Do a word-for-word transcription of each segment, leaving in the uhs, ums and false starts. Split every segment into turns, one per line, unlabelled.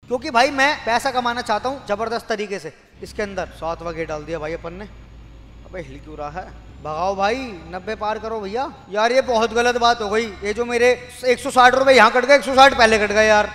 क्योंकि भाई मैं पैसा कमाना चाहता हूँ जबरदस्त तरीके से। इसके अंदर सातवां गेयर डाल दिया भाई अपन ने। अबे हिल क्यों रहा है? भगाओ भाई, नब्बे पार करो भैया। यार ये बहुत गलत बात हो गई, ये जो मेरे एक सौ साठ रुपए यहाँ कट गए, एक सौ साठ पहले कट गए यार।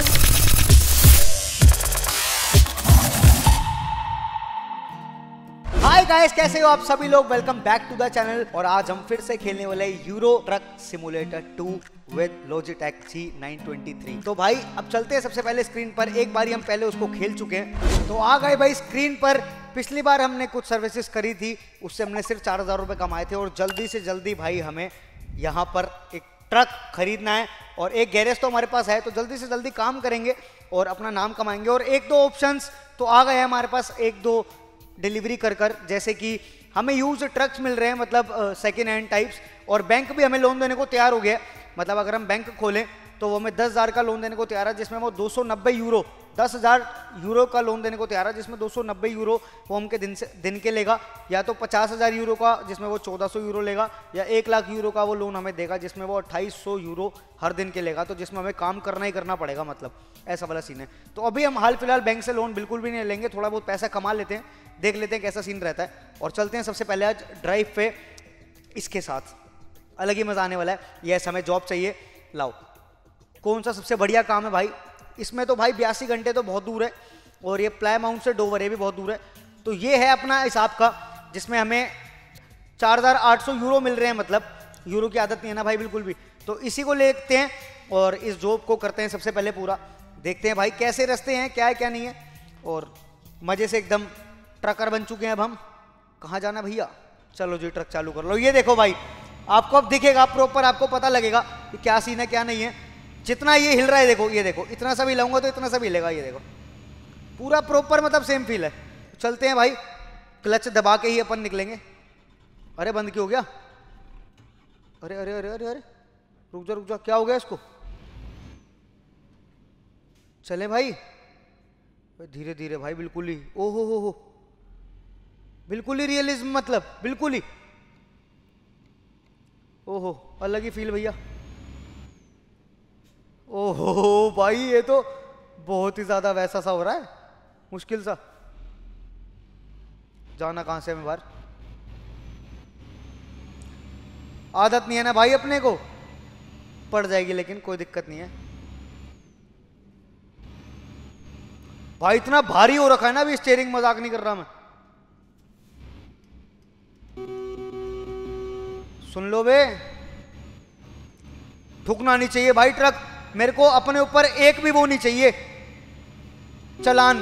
हाय गाइस, कैसे हो आप सभी लोग? Welcome back to the channel. और आज हम फिर से खेलने वाले Euro Truck Simulator two with Logitech G nine twenty three. तो भाई अब चलते हैं सबसे पहले स्क्रीन पर। एक बार हम पहले उसको खेल चुके हैं तो आ गए भाई स्क्रीन पर। पिछली बार हमने कुछ सर्विसेज करी थी, उससे हमने सिर्फ चार हजार रुपए कमाए थे। और जल्दी से जल्दी भाई हमें यहाँ पर एक ट्रक खरीदना है और एक गैरेज तो हमारे पास है, तो जल्दी से जल्दी काम करेंगे और अपना नाम कमाएंगे। और एक दो ऑप्शंस तो आ गए हैं हमारे पास, एक दो डिलीवरी कर कर, जैसे कि हमें यूज ट्रक्स मिल रहे हैं, मतलब सेकेंड हैंड टाइप्स। और बैंक भी हमें लोन देने को तैयार हो गया, मतलब अगर हम बैंक खोलें तो वो हमें दस हज़ार का लोन देने को तैयार है, जिसमें वो दो सौ नब्बे यूरो दस हज़ार यूरो का लोन देने को तैयार है, जिसमें दो सौ नब्बे यूरो वो हमके दिन से दिन के लेगा, या तो पचास हज़ार यूरो का जिसमें वो चौदह सौ यूरो लेगा, या एक लाख यूरो का वो लोन हमें देगा जिसमें वो अट्ठाईस सौ यूरो हर दिन के लेगा, तो जिसमें हमें काम करना ही करना पड़ेगा, मतलब ऐसा वाला सीन है। तो अभी हम हाल फिलहाल बैंक से लोन बिल्कुल भी नहीं लेंगे, थोड़ा बहुत पैसा कमा लेते हैं, देख लेते हैं कैसा सीन रहता है और चलते हैं सबसे पहले आज ड्राइव पे। इसके साथ अलग ही मजा आने वाला है। यस, हमें जॉब चाहिए। लाओ, कौन सा सबसे बढ़िया काम है भाई? इसमें तो भाई बयासी घंटे तो बहुत दूर है, और ये प्लाई माउंट से डोवर ये भी बहुत दूर है। तो ये है अपना हिसाब का, जिसमें हमें चार हजार आठ सौ यूरो मिल रहे हैं, मतलब यूरो की आदत नहीं है ना भाई बिल्कुल भी। तो इसी को लेते हैं और इस जॉब को करते हैं सबसे पहले पूरा। देखते हैं भाई कैसे रास्ते हैं, क्या है क्या नहीं है। और मजे से एकदम ट्रकर बन चुके हैं अब हम। कहाँ जाना भैया? चलो जी, ट्रक चालू कर लो। ये देखो भाई, आपको अब दिखेगा प्रॉपर, आपको पता लगेगा कि क्या सीन है क्या नहीं है। जितना ये हिल रहा है देखो, ये देखो, इतना सा भी हिलाऊंगा तो इतना सा भी हिलेगा, ये देखो पूरा प्रॉपर, मतलब सेम फील है। चलते हैं भाई, क्लच दबा के ही अपन निकलेंगे। अरे बंद क्यों हो गया? अरे अरे अरे अरे अरे रुक जा रुक जा, क्या हो गया इसको? चले भाई धीरे धीरे भाई, बिल्कुल ही ओ हो हो हो बिल्कुल ही रियलिज्म, मतलब बिल्कुल ही ओहो अलग ही फील भैया। ओहो भाई, ये तो बहुत ही ज्यादा वैसा सा हो रहा है, मुश्किल सा। जाना कहां से हमें बाहर? आदत नहीं है ना भाई अपने को, पड़ जाएगी लेकिन कोई दिक्कत नहीं है भाई। इतना भारी हो रखा है ना अभी स्टीयरिंग, मजाक नहीं कर रहा मैं। सुन लो बे, ठुकना नहीं चाहिए भाई ट्रक, मेरे को अपने ऊपर एक भी वो नहीं चाहिए चलान।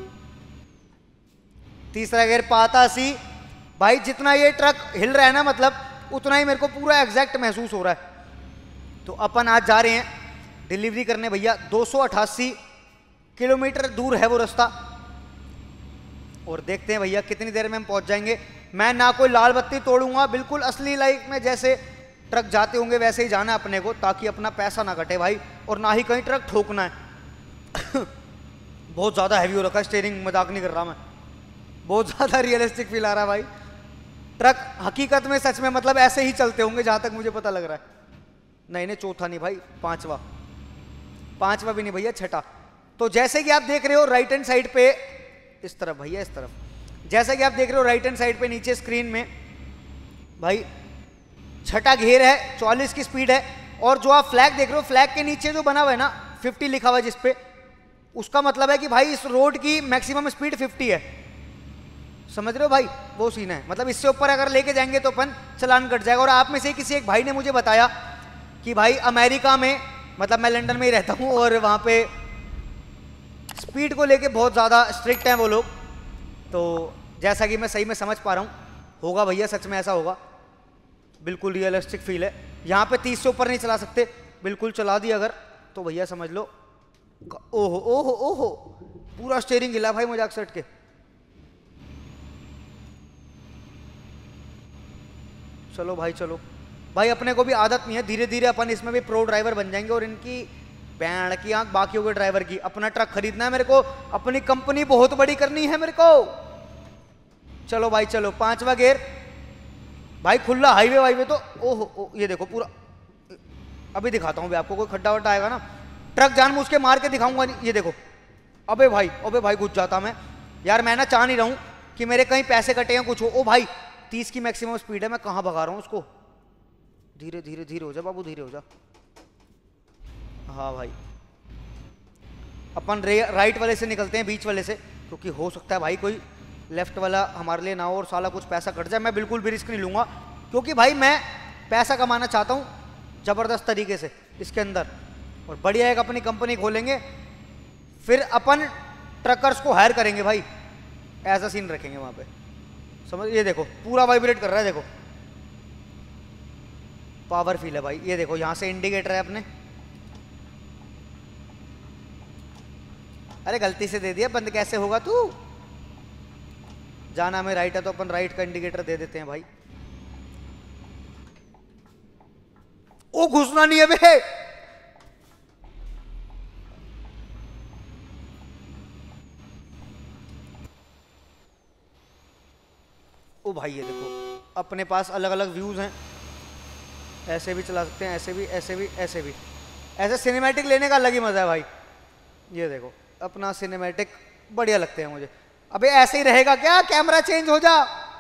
तीसरा गियर पाता सी भाई, जितना ये ट्रक हिल रहा है ना, मतलब उतना ही मेरे को पूरा एग्जैक्ट महसूस हो रहा है। तो अपन आज जा रहे हैं डिलीवरी करने भैया। दो सौ अट्ठासी किलोमीटर दूर है वो रास्ता, और देखते हैं भैया कितनी देर में हम पहुंच जाएंगे। मैं ना कोई लाल बत्ती तोड़ूंगा, बिल्कुल असली लाइफ में जैसे ट्रक जाते होंगे वैसे ही जाना है अपने को, ताकि अपना पैसा ना कटे भाई, और ना ही कहीं ट्रक ठोकना है। बहुत ज्यादा हैवी हो रखा है स्टीयरिंग, मजाक नहीं कर रहा मैं, बहुत ज्यादा रियलिस्टिक फील आ रहा है भाई। ट्रक हकीकत में सच में मतलब ऐसे ही चलते होंगे जहां तक मुझे पता लग रहा है। नहीं नहीं, चौथा नहीं भाई, पांचवा पांचवा भी नहीं भैया, छठा। तो जैसे कि आप देख रहे हो राइट हैंड साइड पे, इस तरफ भैया इस तरफ, जैसा कि आप देख रहे हो राइट हैंड साइड पे नीचे स्क्रीन में भाई छठा घेर है, चौवालीस की स्पीड है। और जो आप फ्लैग देख रहे हो, फ्लैग के नीचे जो बना हुआ है ना पचास लिखा हुआ है जिसपे, उसका मतलब है कि भाई इस रोड की मैक्सिमम स्पीड पचास है। समझ रहे हो भाई, वो सीन है। मतलब इससे ऊपर अगर लेके जाएंगे तो अपन चलान कट जाएगा। और आप में से किसी एक भाई ने मुझे बताया कि भाई अमेरिका में, मतलब मैं लंदन में ही रहता हूँ, और वहाँ पे स्पीड को लेके बहुत ज़्यादा स्ट्रिक्ट हैं वो लोग। तो जैसा कि मैं सही में समझ पा रहा हूँ, होगा भैया सच में ऐसा होगा, बिल्कुल रियलिस्टिक फील है। यहाँ पे तीस से ऊपर नहीं चला सकते, बिल्कुल चला दिया अगर तो भैया समझ लो ओहो ओहो ओहो, पूरा स्टीयरिंग हिला भाई मजाक से हट के। चलो भाई चलो भाई, अपने को भी आदत नहीं है, धीरे धीरे अपन इसमें भी प्रो ड्राइवर बन जाएंगे। और इनकी बैंड की आंख बाकी हो गई ड्राइवर की। अपना ट्रक खरीदना है मेरे को, अपनी कंपनी बहुत बड़ी करनी है मेरे को। चलो भाई चलो, पांचवा गेयर भाई, खुला हाईवे वाईवे तो ओहो ओ, ये देखो पूरा, अभी दिखाता हूँ भी आपको, कोई खड्डा वड्डा आएगा ना ट्रक जानबूझ के मार के दिखाऊंगा। ये देखो अबे भाई अबे भाई घुस जाता मैं यार। मैं ना चाह नहीं रहा हूँ कि मेरे कहीं पैसे कटे हैं कुछ हो। ओ भाई तीस की मैक्सिमम स्पीड है, मैं कहाँ भगा रहा हूँ उसको। धीरे धीरे धीरे हो जा बाबू, धीरे हो जा। हाँ भाई अपन राइट वाले से निकलते हैं, बीच वाले से, क्योंकि हो सकता है भाई कोई लेफ्ट वाला हमारे लिए ना हो और साला कुछ पैसा कट जाए। मैं बिल्कुल भी रिस्क नहीं लूंगा, क्योंकि भाई मैं पैसा कमाना चाहता हूँ ज़बरदस्त तरीके से इसके अंदर। और बढ़िया एक अपनी कंपनी खोलेंगे, फिर अपन ट्रकर्स को हायर करेंगे भाई, ऐसा सीन रखेंगे वहाँ पे, समझ। ये देखो पूरा वाइब्रेट कर रहा है, देखो पावर फील है भाई। ये देखो यहाँ से इंडिकेटर है अपने। अरे गलती से दे दिया, बंद कैसे होगा तू। जाना हमें राइट है तो अपन राइट का इंडिकेटर दे देते हैं भाई। ओ घुसना नहीं है बे। ओ भाई ये देखो अपने पास अलग अलग व्यूज हैं, ऐसे भी चला सकते हैं, ऐसे भी, ऐसे भी, ऐसे भी। ऐसे सिनेमैटिक लेने का अलग ही मजा है भाई। ये देखो अपना सिनेमैटिक बढ़िया लगते हैं मुझे। अबे ऐसे ही रहेगा क्या, कैमरा चेंज हो जा।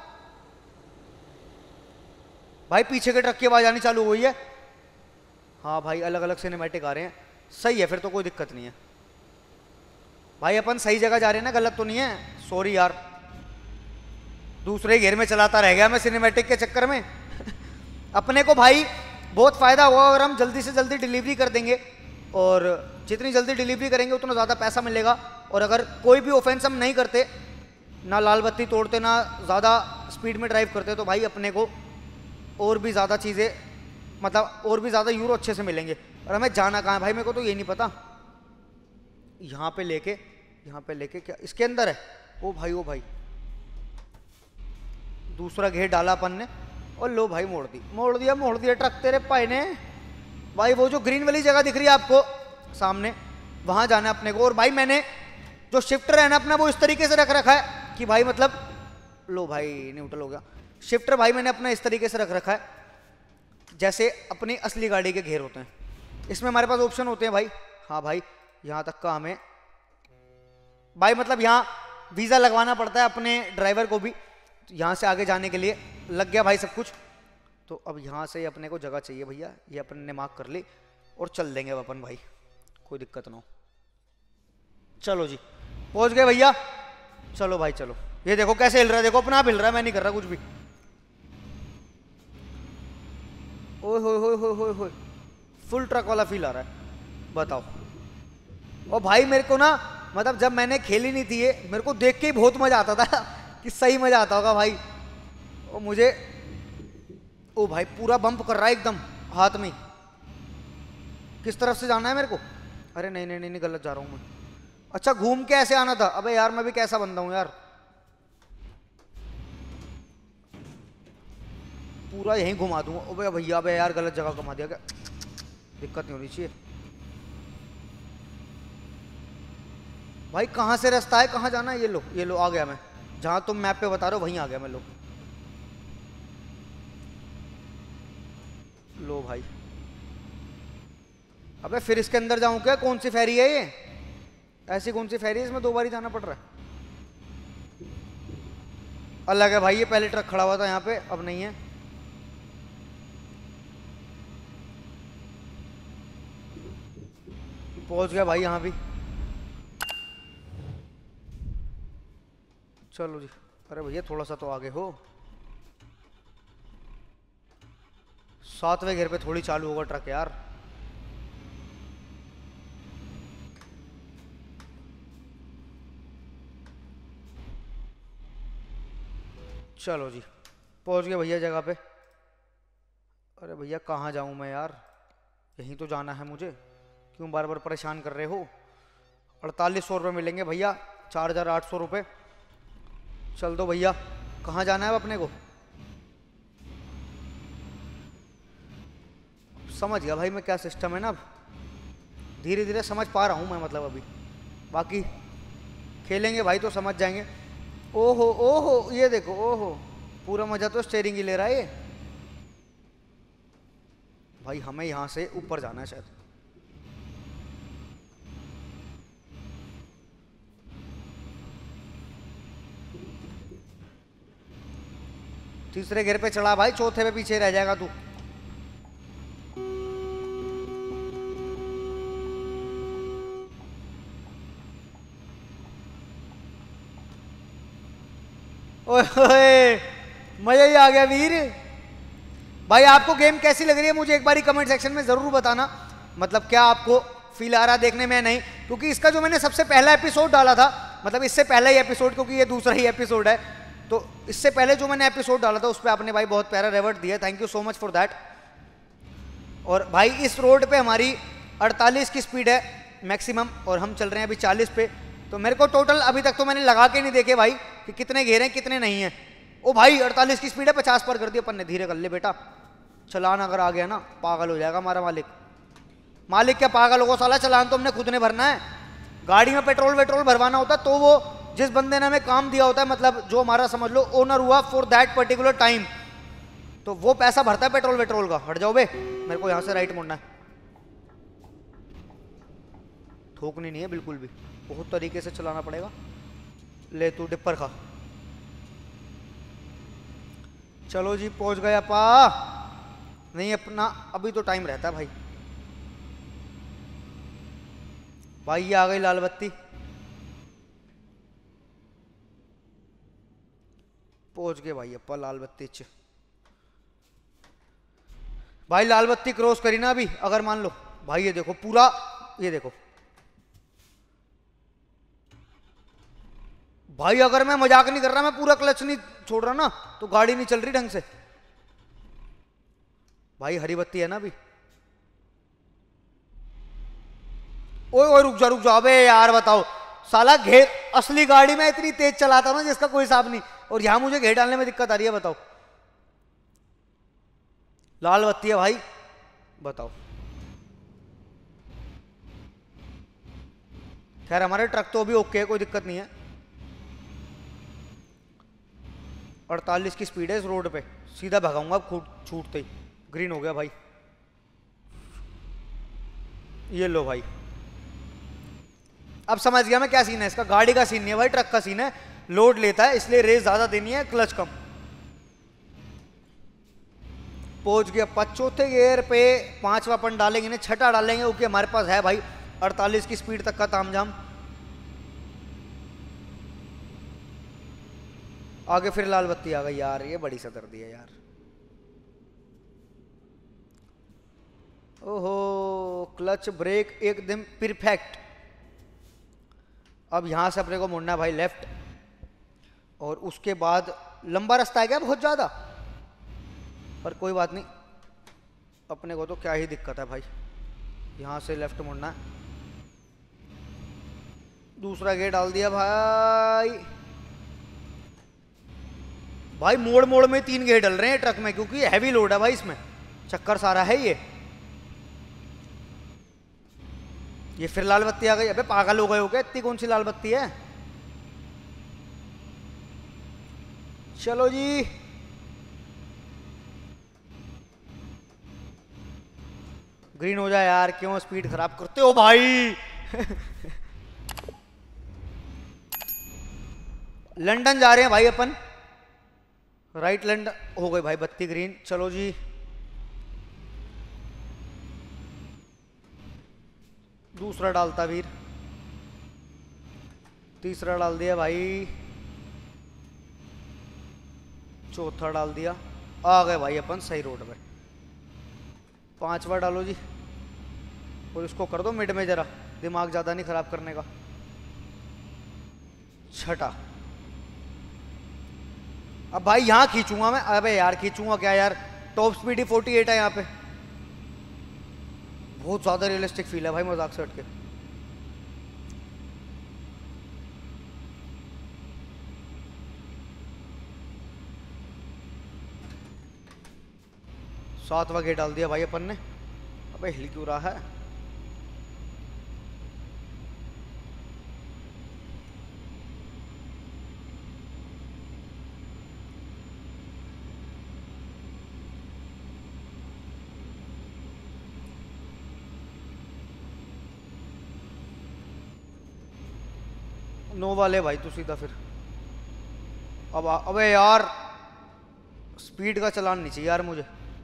भाई पीछे के ट्रक की आवाज आनी चालू हुई है। हाँ भाई अलग अलग सिनेमैटिक आ रहे हैं, सही है, फिर तो कोई दिक्कत नहीं है भाई। अपन सही जगह जा रहे हैं ना, गलत तो नहीं है। सॉरी यार, दूसरे घेर में चलाता रह गया मैं सिनेमैटिक के चक्कर में। अपने को भाई बहुत फायदा हुआ अगर हम जल्दी से जल्दी डिलीवरी कर देंगे, और जितनी जल्दी डिलीवरी करेंगे उतना ज़्यादा पैसा मिलेगा। और अगर कोई भी ऑफेंस हम नहीं करते, ना लाल बत्ती तोड़ते, ना ज़्यादा स्पीड में ड्राइव करते, तो भाई अपने को और भी ज़्यादा चीज़ें, मतलब और भी ज़्यादा यूरो अच्छे से मिलेंगे। और हमें जाना कहाँ है भाई, मेरे को तो ये नहीं पता। यहाँ पे लेके, यहाँ पे लेके क्या इसके अंदर है। ओ भाई ओ भाई दूसरा घेर डाला अपन ने, और लो भाई मोड़ दी, मोड़ दिया मोड़ दिया ट्रक तेरे पाई ने भाई। वो जो ग्रीन वाली जगह दिख रही है आपको सामने, वहां जाना है अपने को। और भाई मैंने जो शिफ्टर है ना अपना, वो इस तरीके से रख रखा है कि भाई मतलब, लो भाई न्यूट्रल हो गया। शिफ्टर भाई मैंने अपना इस तरीके से रख रखा है जैसे अपनी असली गाड़ी के घेर होते हैं। इसमें हमारे पास ऑप्शन होते हैं भाई। हाँ भाई यहाँ तक का हमें भाई मतलब यहाँ वीज़ा लगवाना पड़ता है अपने ड्राइवर को भी। यहाँ से आगे जाने के लिए लग गया भाई सब कुछ। तो अब यहाँ से अपने को जगह चाहिए भैया, ये अपन ने मार्क कर ली और चल देंगे अब अपन भाई, कोई दिक्कत ना हो। चलो जी पहुँच गए भैया, चलो भाई चलो। ये देखो कैसे हिल रहा है, देखो अपना आप हिल रहा है, मैं नहीं कर रहा कुछ भी। ओए होए होए होए होए होए, फुल ट्रक वाला फील आ रहा है, बताओ। और भाई मेरे को ना, मतलब जब मैंने खेली नहीं थी ये, मेरे को देख के ही बहुत मजा आता था कि सही मजा आता होगा भाई। और मुझे, ओ भाई पूरा बम्प कर रहा है एकदम हाथ में। किस तरफ से जाना है मेरे को? अरे नहीं नहीं नहीं, नहीं गलत जा रहा हूं मैं। अच्छा घूम के ऐसे आना था। अबे यार मैं भी कैसा बंदा हूं यार, पूरा यहीं घुमा दूंगा। अबे भैया अबे यार गलत जगह घुमा दिया क्या, दिक्कत नहीं होनी चाहिए भाई। कहाँ से रास्ता है, कहाँ जाना है? ये लो ये लो आ गया मैं, जहां तुम मैप पे बता रहे हो वहीं आ गया मैं। लो लो भाई। अबे फिर इसके अंदर जाऊं क्या? कौन सी फेरी है ये? ऐसी कौन सी फेरी है इसमें दो बार ही जाना पड़ रहा है? अलग है भाई, ये पहले ट्रक खड़ा हुआ था यहाँ पे, अब नहीं है। पहुंच गया भाई यहाँ भी। चलो जी। अरे भैया थोड़ा सा तो आगे हो, सातवें घेर पे थोड़ी चालू होगा ट्रक यार। चलो जी पहुंच गए भैया जगह पे। अरे भैया कहाँ जाऊं मैं यार, यहीं तो जाना है मुझे, क्यों बार बार परेशान कर रहे हो? अड़तालीस सौ रुपये मिलेंगे भैया, चार हजार आठ सौ रुपये। चल दो भैया, कहाँ जाना है अब अपने को? समझ गया भाई मैं क्या सिस्टम है ना, अब धीरे धीरे समझ पा रहा हूँ मैं, मतलब अभी बाकी खेलेंगे भाई तो समझ जाएंगे। ओहो ओहो ये देखो, ओहो पूरा मजा तो स्टेयरिंग ही ले रहा है ये भाई। हमें यहाँ से ऊपर जाना है शायद। तीसरे गियर पे चढ़ा भाई, चौथे पे पीछे रह जाएगा तू। ओए मजा ही आ गया वीर। भाई आपको गेम कैसी लग रही है मुझे एक बारी कमेंट सेक्शन में जरूर बताना। मतलब क्या आपको फील आ रहा देखने में? नहीं, क्योंकि इसका जो मैंने सबसे पहला एपिसोड डाला था, मतलब इससे पहला ही एपिसोड, क्योंकि ये दूसरा ही एपिसोड है, तो इससे पहले जो मैंने एपिसोड डाला था उस पर आपने भाई बहुत प्यारा रेवर्ट दिया, thank you so much for that. और भाई इस रोड पे हमारी अड़तालीस की स्पीड है मैक्सिमम, और हम चल रहे हैं अभी चालीस पे। तो मेरे को टोटल अभी तक तो मैंने लगा के नहीं देखे भाई कि कितने घेरे हैं कितने नहीं है। ओ भाई अड़तालीस की स्पीड है, पचास पर कर दिया अपन ने। धीरे कर ले बेटा, चलान अगर आ गया ना पागल हो जाएगा हमारा मालिक। मालिक क्या पागल होगा साला, चलान तो हमने खुद ने भरना है। गाड़ी में पेट्रोल वेट्रोल भरवाना होता तो वो जिस बंदे ने हमें काम दिया होता है, मतलब जो हमारा समझ लो ओनर हुआ फॉर दैट पर्टिकुलर टाइम, तो वो पैसा भरता है पेट्रोल वेट्रोल का। हट जाओ बे, मेरे को यहां से राइट मुड़ना है। ठोकनी नहीं है बिल्कुल भी, बहुत तरीके से चलाना पड़ेगा। ले तू डिपर खा। चलो जी पहुंच गया पा। नहीं अपना अभी तो टाइम रहता है भाई। भाई ये आ गई लाल बत्ती, पहुंच गए भाई अपा लाल बत्ती च। भाई लाल बत्ती क्रॉस करी ना अभी, अगर मान लो भाई ये देखो पूरा, ये देखो भाई, अगर मैं मजाक नहीं कर रहा, मैं पूरा क्लच नहीं छोड़ रहा ना, तो गाड़ी नहीं चल रही ढंग से। भाई हरी बत्ती है ना अभी। ओए ओए रुक जा रुक जा, अबे यार बताओ साला, घेर असली गाड़ी में इतनी तेज चलाता हूं जिसका कोई हिसाब नहीं, और यहां मुझे घेर डालने में दिक्कत आ रही है। बताओ लाल बत्ती है भाई, बताओ। खैर हमारे ट्रक तो अभी ओके है, कोई दिक्कत नहीं है। अड़तालीस की स्पीड है इस रोड पे, सीधा भगाऊंगा छूटते ही। ग्रीन हो गया भाई, ये लो भाई। अब समझ गया मैं क्या सीन है इसका। गाड़ी का सीन नहीं है भाई, ट्रक का सीन है। लोड लेता है इसलिए रेस ज्यादा देनी है, क्लच कम। पहुंच गया चौथे गियर पे, पांचवा अपन डालेंगे ना, छठा डालेंगे, क्योंकि हमारे पास है भाई अड़तालीस की स्पीड तक का तामझाम। आगे फिर लाल बत्ती आ गई यार, ये बड़ी सदर्दी है यार। ओहो क्लच ब्रेक एकदम परफेक्ट। अब यहां से अपने को मुड़ना है भाई लेफ्ट, और उसके बाद लंबा रास्ता है क्या बहुत ज्यादा, पर कोई बात नहीं, अपने को तो क्या ही दिक्कत है भाई। यहां से लेफ्ट मुड़ना है। दूसरा गेट डाल दिया भाई। भाई मोड़ मोड़ में तीन गेट डल रहे हैं ट्रक में, क्योंकि हैवी लोड है भाई इसमें, चक्कर सारा है ये। ये फिर लाल बत्ती आ गई। अबे पागल हो गए हो क्या, इतनी कौन सी लाल बत्ती है। चलो जी ग्रीन हो जाए यार, क्यों स्पीड खराब करते हो भाई। लंदन जा रहे हैं भाई अपन, राइट लंदन हो गई भाई बत्ती ग्रीन। चलो जी दूसरा डालता वीर, तीसरा डाल दिया भाई, चौथा डाल दिया। आ गए भाई अपन सही रोड पे। पांचवा डालो जी, और इसको कर दो मिड में, जरा दिमाग ज्यादा नहीं खराब करने का। छठा, अब भाई यहां खींचूंगा मैं। अबे यार खींचूंगा क्या यार, टॉप स्पीड ही अड़तालीस है यहाँ पे। बहुत ज्यादा रियलिस्टिक फील है भाई मजाक से हट के। सातवां गेट डाल दिया भाई अपन ने। अबे हिल क्यों रहा है। नो वाले भाई तू सीधा फिर। अब अबे यार स्पीड का चलान नहीं चाहिए यार मुझे।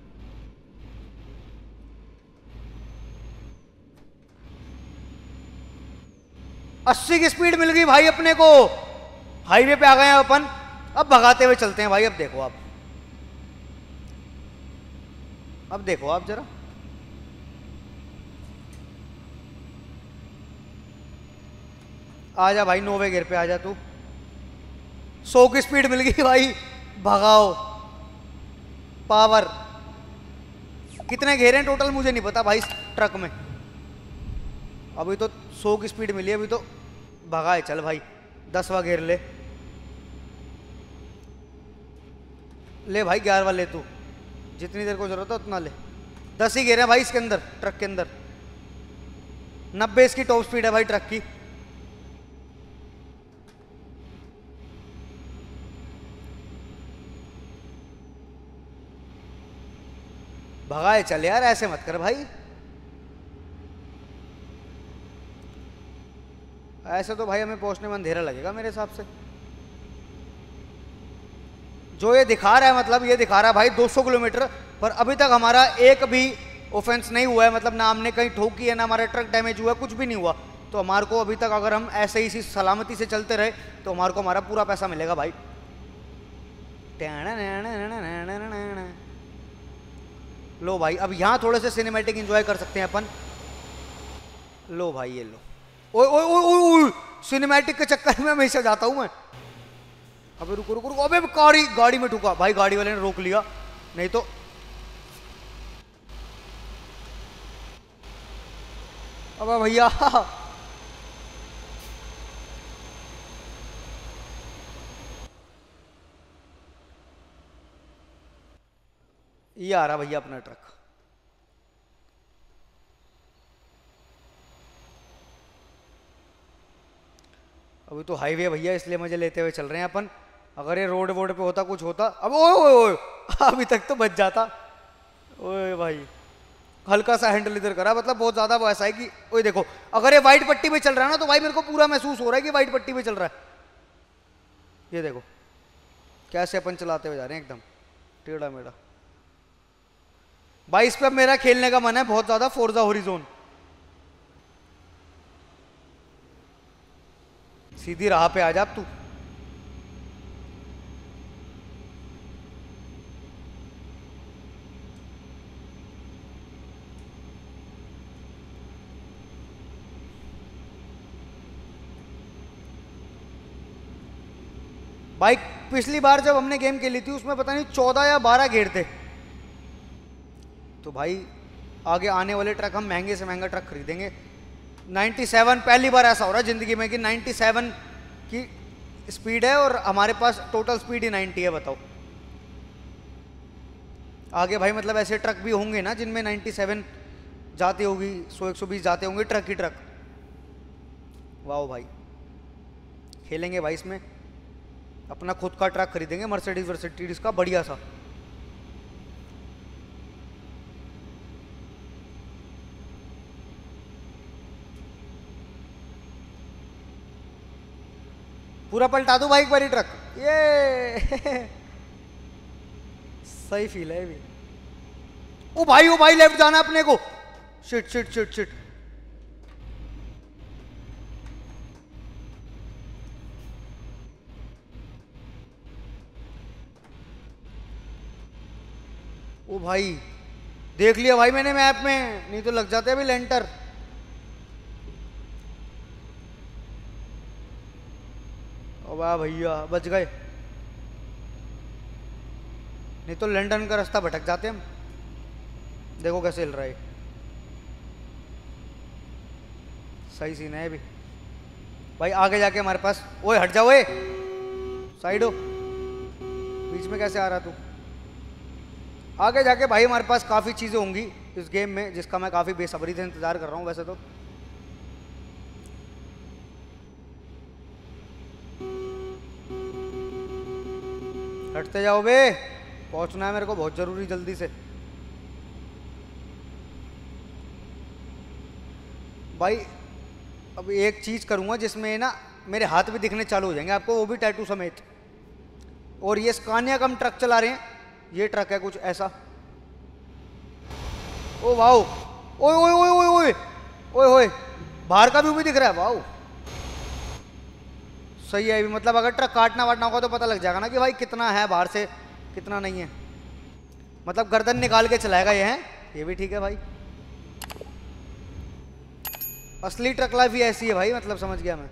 अस्सी की स्पीड मिल गई भाई अपने को। हाईवे पे आ गए हैं अपन। अब भगाते हुए चलते हैं भाई। अब देखो आप अब देखो आप जरा। आजा भाई नोवे गियर पे आजा तू। सौ की स्पीड मिल गई भाई। भगाओ। पावर कितने घेरे हैं टोटल मुझे नहीं पता भाई ट्रक में। अभी तो सौ की स्पीड मिली है। अभी तो भगाए चल भाई। दसवा घेर ले ले भाई। ग्यारहवा ले तू। जितनी देर को जरूरत है उतना ले। दस ही घेरे हैं भाई इसके अंदर, ट्रक के अंदर। नब्बे इसकी टॉप स्पीड है भाई ट्रक की। भगाए चल यार, ऐसे मत कर भाई। ऐसे तो भाई हमें पहुंचने में अंधेरा लगेगा मेरे हिसाब से। जो ये दिखा रहा है मतलब ये दिखा रहा है भाई दो सौ किलोमीटर, पर अभी तक हमारा एक भी ऑफेंस नहीं हुआ है। मतलब ना हमने कहीं ठोकी है, ना हमारा ट्रक डैमेज हुआ है, कुछ भी नहीं हुआ। तो हमारे को अभी तक अगर हम ऐसे ही इसी सलामती से चलते रहे तो हमारे को हमारा पूरा पैसा मिलेगा भाई। लो भाई अब यहाँ थोड़े से सिनेमैटिक एंजॉय कर सकते हैं अपन। लो भाई ये लो। ओए ओए ओए ओए सिनेमैटिक के चक्कर में हमेशा जाता हूं मैं। अबे रुको रुको रुको। अबे गाड़ी गाड़ी में ठुका भाई। गाड़ी वाले ने रोक लिया, नहीं तो अबे भैया ये आ रहा भैया अपना ट्रक। अभी तो हाईवे भैया इसलिए मजे लेते हुए चल रहे हैं अपन। अगर ये रोड वोड पे होता कुछ होता। अब ओए ओए ओए अभी तक तो बच जाता। ओए भाई हल्का सा हैंडल इधर करा, मतलब बहुत ज्यादा वो ऐसा है कि ओए देखो अगर ये वाइट पट्टी पे चल रहा है ना तो भाई मेरे को पूरा महसूस हो रहा है कि वाइट पट्टी पे चल रहा है। ये देखो कैसे अपन चलाते हुए जा रहे हैं एकदम टेढ़ा मेढ़ा। भाई इस पे अब मेरा खेलने का मन है बहुत ज्यादा। फोर्जा हॉरिजॉन सीधी राह पे आ जा अब तू। भाई पिछली बार जब हमने गेम खेली थी उसमें पता नहीं चौदह या बारह घेर थे। तो भाई आगे आने वाले ट्रक हम महंगे से महंगा ट्रक खरीदेंगे। सत्तानवे पहली बार ऐसा हो रहा है जिंदगी में कि सत्तानवे की स्पीड है और हमारे पास टोटल स्पीड ही नब्बे है। बताओ आगे भाई मतलब ऐसे ट्रक भी होंगे ना जिनमें सत्तानवे जाती होगी, सौ एक सौ बीस जाते होंगे ट्रक ही ट्रक। वाह भाई खेलेंगे भाई इसमें। अपना खुद का ट्रक खरीदेंगे मर्सिडीज वर्सिडीज का बढ़िया सा। पूरा पलटा दूं भाई एक बारी ट्रक। ये सही फील है भी। ओ भाई ओ भाई लेफ्ट जाना अपने को। Shit shit shit shit. ओ भाई देख लिया भाई मैंने मैप में, नहीं तो लग जाते अभी लेंटर। ओ वाह भैया बच गए, नहीं तो लंदन का रास्ता भटक जाते हम। देखो कैसे हिल रहा है। सही सीन है भी भाई। आगे जाके हमारे पास ओए हट जाओ, ओए साइड हो। बीच में कैसे आ रहा तू? आगे जाके भाई हमारे पास काफ़ी चीज़ें होंगी इस गेम में जिसका मैं काफ़ी बेसब्री से इंतज़ार कर रहा हूँ वैसे तो। हटते जाओ बे, पहुँचना है मेरे को बहुत ज़रूरी जल्दी से। भाई अब एक चीज़ करूँगा जिसमें ना मेरे हाथ भी दिखने चालू हो जाएंगे आपको, वो भी टैटू समेत। और ये स्कानिया का हम ट्रक चला रहे हैं, ये ट्रक है कुछ ऐसा। ओ वाओ, ओए ओए ओए ओए ओए ओए ओए, बाहर का व्यू भी दिख रहा है। वाओ सही है। मतलब अगर ट्रक काटना वाटना होगा तो पता लग जाएगा ना कि भाई कितना है बाहर से, कितना नहीं है। मतलब गर्दन निकाल के चलाएगा ये, है ये भी ठीक है भाई। असली ट्रक लाइफ ही ऐसी है भाई, मतलब समझ गया मैं।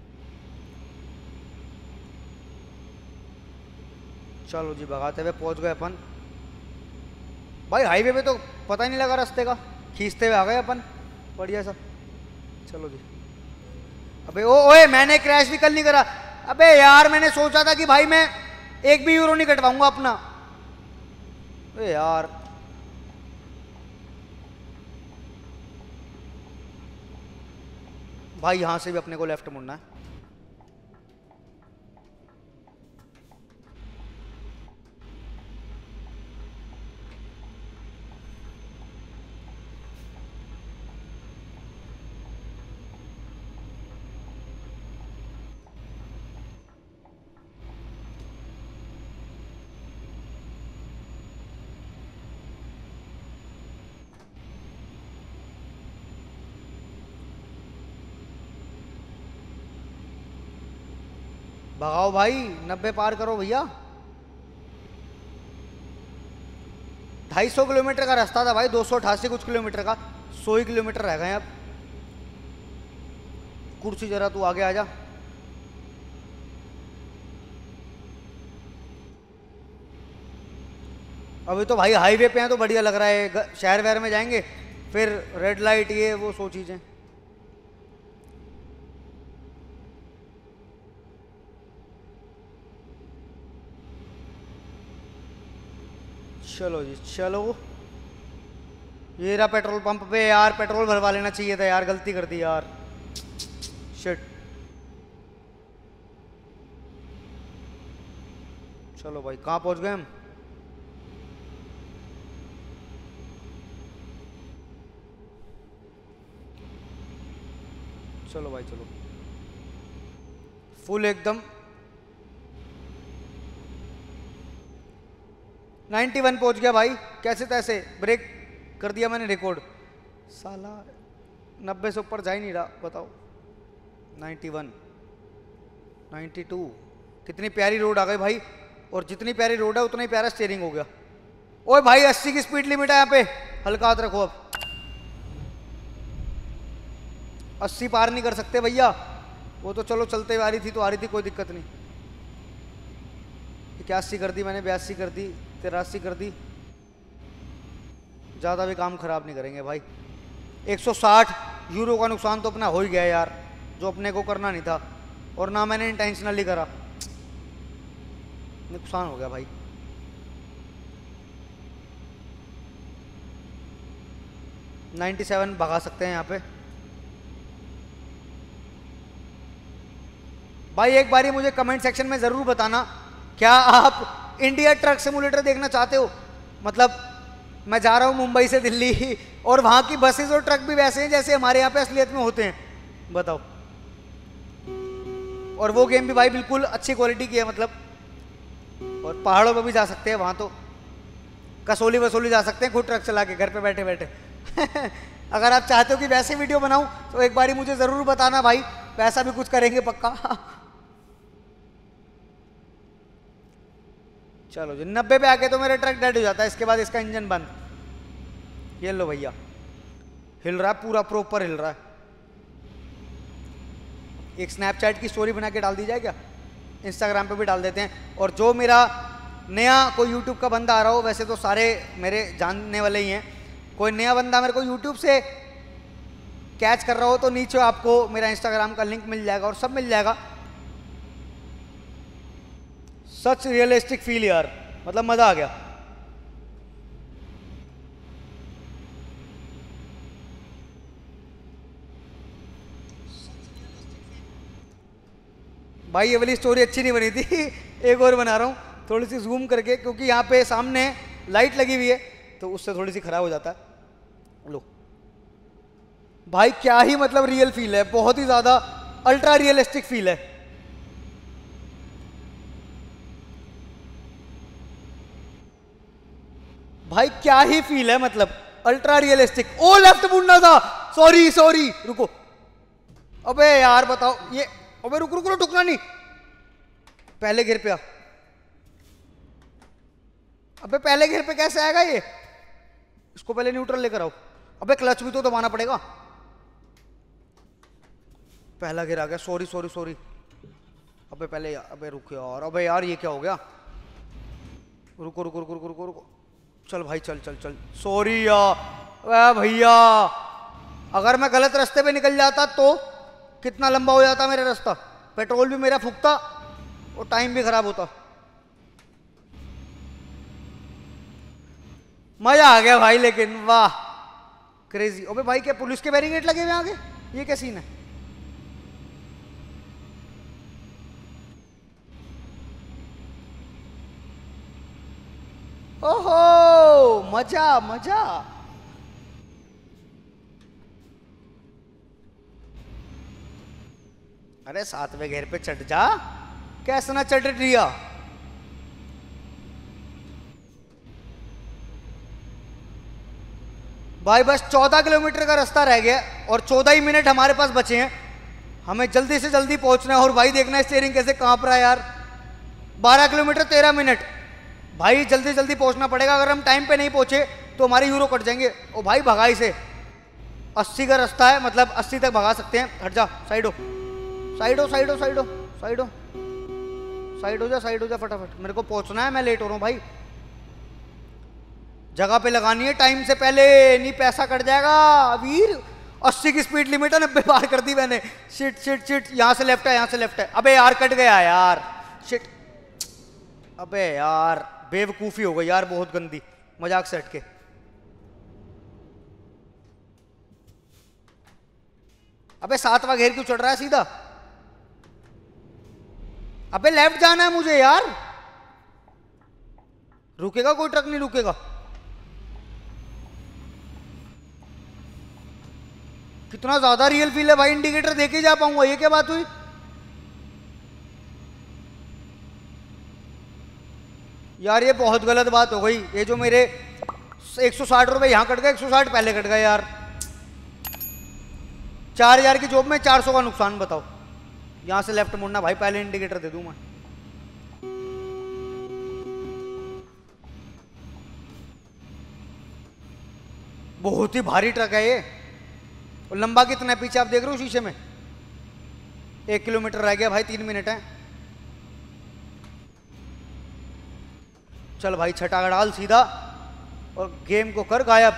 चलो जी भगाते हुए पहुंच गए अपन भाई। हाईवे पे तो पता ही नहीं लगा रास्ते का, खींचते हुए आ गए अपन बढ़िया सा। चलो जी। अबे ओ ओए, मैंने क्रैश भी कल नहीं करा। अबे यार मैंने सोचा था कि भाई मैं एक भी यूरो नहीं कटवाऊंगा अपना। अबे यार भाई यहां से भी अपने को लेफ्ट मुड़ना है। भगाओ भाई, नब्बे पार करो भैया। ढाई सौ किलोमीटर का रास्ता था भाई, दो सौ अठासी कुछ किलोमीटर का, सौ ही किलोमीटर रह गए अब। कुर्सी जरा तू आगे आ जा। अभी तो भाई हाईवे पे हैं तो बढ़िया लग रहा है। शहर वहर में जाएंगे फिर रेड लाइट ये वो सो चीजें। चलो जी चलो। ये रहा पेट्रोल पंप पे यार, पेट्रोल भरवा लेना चाहिए था यार, गलती कर दी यार, शिट। चलो भाई कहाँ पहुंच गए हम? चलो भाई चलो, फुल एकदम इक्यानवे पहुंच गया भाई, कैसे तैसे ब्रेक कर दिया मैंने रिकॉर्ड। साला नब्बे से ऊपर जा ही नहीं रहा, बताओ। इक्यानवे, बानवे, कितनी प्यारी रोड आ गई भाई, और जितनी प्यारी रोड है उतना ही प्यारा स्टीयरिंग हो गया। ओए भाई अस्सी की स्पीड लिमिट है यहाँ पे, हल्का हाथ रखो। अब अस्सी पार नहीं कर सकते भैया, वो तो चलो चलते हुए आ रही थी तो आ रही थी, कोई दिक्कत नहीं। इक्यासी कर दी मैंने, बयासी कर दी, तिरासी कर दी। ज़्यादा भी काम खराब नहीं करेंगे भाई। एक सौ साठ यूरो का नुकसान तो अपना हो ही गया यार, जो अपने को करना नहीं था, और ना मैंने इंटेंशनली करा, नुकसान हो गया भाई। सत्तानवे भगा सकते हैं यहाँ पे भाई। एक बार ही मुझे कमेंट सेक्शन में ज़रूर बताना, क्या आप इंडिया ट्रक सिमुलेटर देखना चाहते हो? मतलब मैं जा रहा हूँ मुंबई से दिल्ली, और वहाँ की बसेस और ट्रक भी वैसे हैं जैसे हमारे यहाँ पे असलियत में होते हैं, बताओ। और वो गेम भी भाई बिल्कुल अच्छी क्वालिटी की है, मतलब। और पहाड़ों पे भी जा सकते हैं, वहाँ तो कसौली वसौली जा सकते हैं खुद ट्रक चला के घर पे बैठे बैठे। अगर आप चाहते हो कि वैसे वीडियो बनाऊं तो एक बारी मुझे ज़रूर बताना भाई, वैसा भी कुछ करेंगे पक्का। चलो जी, नब्बे पे आके तो मेरा ट्रक डेड हो जाता है, इसके बाद इसका इंजन बंद। ये लो भैया, हिल रहा है पूरा, प्रॉपर हिल रहा है। एक स्नैपचैट की स्टोरी बना के डाल दी जाए क्या? इंस्टाग्राम पे भी डाल देते हैं। और जो मेरा नया कोई यूट्यूब का बंदा आ रहा हो, वैसे तो सारे मेरे जानने वाले ही हैं, कोई नया बंदा मेरे को यूट्यूब से कैच कर रहा हो तो नीचे आपको मेरा इंस्टाग्राम का लिंक मिल जाएगा और सब मिल जाएगा। सच रियलिस्टिक फील यार, मतलब मजा आ गया। भाई ये वाली स्टोरी अच्छी नहीं बनी थी, एक और बना रहा हूँ थोड़ी सी जूम करके, क्योंकि यहाँ पे सामने लाइट लगी हुई है तो उससे थोड़ी सी खराब हो जाता है। लो भाई क्या ही मतलब रियल फील है, बहुत ही ज्यादा अल्ट्रा रियलिस्टिक फील है। भाई क्या ही फील है, मतलब अल्ट्रा रियलिस्टिक। ओ लेफ्ट मुड़ना था, सॉरी सॉरी, रुको। अबे यार बताओ ये, अबे रुक रुक रुक, ठुकना नहीं, पहले गिर पे आ। अबे पहले गिर पे कैसे आएगा ये, इसको पहले न्यूट्रल लेकर आओ। अबे क्लच भी तो दबाना पड़ेगा। पहला गिर आ गया, सॉरी सॉरी सॉरी। अबे पहले, अबे रुक यार, अबे यार ये क्या हो गया, रुको रुको रुको रुको रुको रुको, चल भाई चल चल चल, सॉरी यार भैया, अगर मैं गलत रास्ते पे निकल जाता तो कितना लंबा हो जाता मेरा रास्ता, पेट्रोल भी मेरा फूकता और टाइम भी खराब होता। मजा आ गया भाई, लेकिन वाह क्रेजी। अबे भाई क्या पुलिस के बैरिकेड लगे हुए आगे, ये क्या सीन है? ओहो मजा मजा। अरे सातवें घेर पे चढ़ जा, कैसे ना चढ़ रिया। भाई बस चौदह किलोमीटर का रास्ता रह गया और चौदह ही मिनट हमारे पास बचे हैं, हमें जल्दी से जल्दी पहुंचना है। और भाई देखना है स्टीयरिंग कैसे कांप रहा है यार। बारह किलोमीटर तेरह मिनट, भाई जल्दी जल्दी पहुंचना पड़ेगा, अगर हम टाइम पे नहीं पहुंचे तो हमारे यूरो कट जाएंगे। ओ भाई भगाई से, अस्सी का रास्ता है, मतलब अस्सी तक भगा सकते हैं। हट जा, साइड हो साइड हो साइड हो साइड हो साइड हो साइड हो जा साइड हो जा फटाफट, मेरे को पहुंचना है, मैं लेट हो रहा हूं भाई। जगह पे लगानी है टाइम से पहले, नहीं पैसा कट जाएगा वीर। अस्सी की स्पीड लिमिट है, नब्बे पार कर दी मैंने। शिट शिट शिट, यहां से लेफ्ट है, यहां से लेफ्ट है। अबे यार कट गया यार, शिट। अबे यार बेवकूफी हो गई यार, बहुत गंदी, मजाक से हटके। अबे सातवां घेर क्यों चढ़ रहा है सीधा? अबे लेफ्ट जाना है मुझे यार, रुकेगा कोई ट्रक नहीं रुकेगा। कितना ज्यादा रियल फील है भाई, इंडिकेटर देके जा पाऊंगा, ये क्या बात हुई? यार ये बहुत गलत बात हो गई, ये जो मेरे एक सौ साठ रुपए यहां कट गए, एक सौ साठ पहले कट गए यार। चार हजार की जॉब में चार सौ का नुकसान, बताओ। यहां से लेफ्ट मुड़ना भाई, पहले इंडिकेटर दे दूं मैं। बहुत ही भारी ट्रक है ये, और लंबा कितना है पीछे आप देख रहे हो शीशे में? एक किलोमीटर रह गया भाई, तीन मिनट है। चल भाई छठा डाल सीधा और गेम को कर गायब।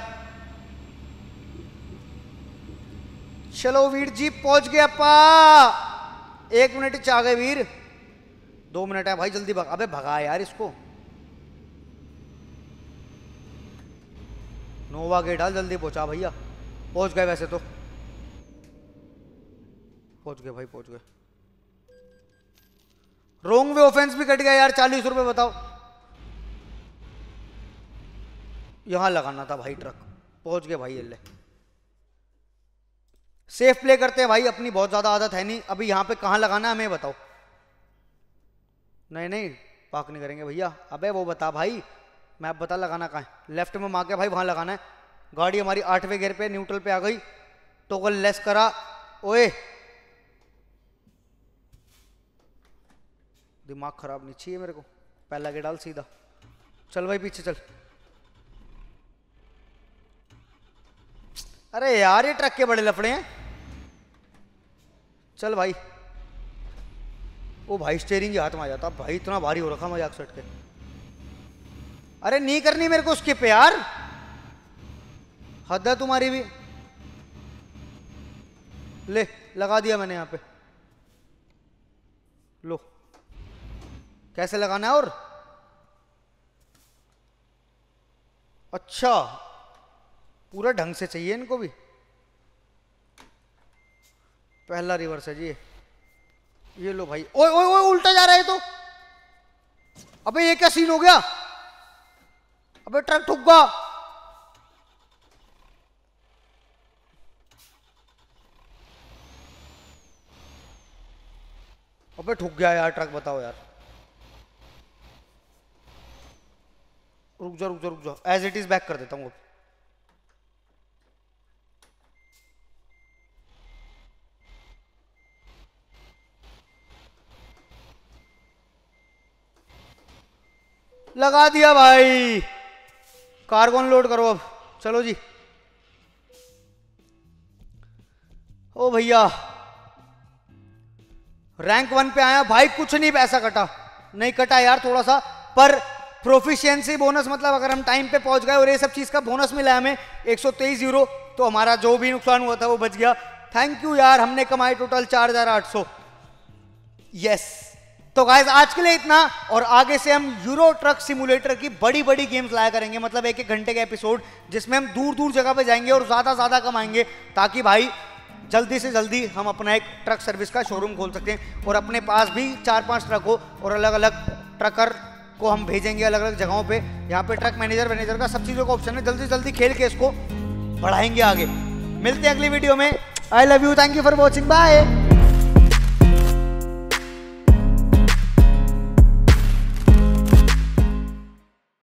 चलो वीर जी पहुंच गया पा, एक मिनट च आ गए वीर। दो मिनट है भाई, जल्दी भगा। अबे भगा यार इसको, नोवा गेट डाल, जल्दी पहुंचा भैया। पहुंच गए वैसे तो, पहुंच गए भाई पहुंच गए। रोंग वे ऑफेंस भी कट गया यार, चालीस रुपए बताओ। यहां लगाना था भाई ट्रक, पहुंच गए भाई। ले सेफ प्ले करते हैं भाई, अपनी बहुत ज्यादा आदत है नहीं। अभी यहां पे कहां लगाना है हमें बताओ। नहीं नहीं पार्क नहीं करेंगे भैया। अबे वो बता भाई, मैं अब बता लगाना कहां है। लेफ्ट में मार के भाई वहां लगाना है। गाड़ी हमारी आठवें गियर पे न्यूट्रल पे आ गई, टोगल लेस करा। ओए दिमाग खराब नहीं चाहिए मेरे को, पहला गियर डाल सीधा। चल भाई पीछे चल। अरे यार ये ट्रक के बड़े लफड़े हैं। चल भाई, ओ भाई स्टीयरिंग ही हाथ में आ जाता भाई, इतना भारी हो रखा मजाक सट के। अरे नहीं करनी मेरे को स्किप यार, हद है तुम्हारी भी। ले लगा दिया मैंने यहां पे, लो कैसे लगाना है। और अच्छा पूरा ढंग से चाहिए इनको भी। पहला रिवर्स है जी, ये लो भाई। ओए ओए ओए उल्टा जा रहा है तो। अबे ये क्या सीन हो गया? अबे ट्रक ठुक गया। अबे ठुक गया यार ट्रक, बताओ यार। रुक जा रुक जा रुक जा, एज इट इज बैक कर देता हूँ। लगा दिया भाई, कार्गोन लोड करो अब, चलो जी। ओ भैया रैंक वन पे आया भाई, कुछ नहीं पैसा कटा, नहीं कटा यार थोड़ा सा, पर प्रोफिशिएंसी बोनस मतलब अगर हम टाइम पे पहुंच गए और ये सब चीज का बोनस मिला हमें एक सौ तेईस यूरो, तो हमारा जो भी नुकसान हुआ था वो बच गया। थैंक यू यार, हमने कमाई टोटल चार हजार आठ सौ। यस, तो गाइस आज के लिए इतना, और आगे से हम यूरो ट्रक सिमुलेटर की बड़ी बड़ी गेम्स लाया करेंगे, मतलब एक एक घंटे का एपिसोड, जिसमें हम दूर दूर जगह पे जाएंगे और ज्यादा ज्यादा कमाएंगे, ताकि भाई जल्दी से जल्दी हम अपना एक ट्रक सर्विस का शोरूम खोल सकते हैं और अपने पास भी चार पांच ट्रक हो, और अलग अलग ट्रकर को हम भेजेंगे अलग अलग जगहों पे। यहाँ पे ट्रक मैनेजर मैनेजर का सब चीज़ों का ऑप्शन है, जल्दी जल्दी खेल के इसको बढ़ाएंगे आगे। मिलते हैं अगली वीडियो में। I love you, thank you for watching, bye.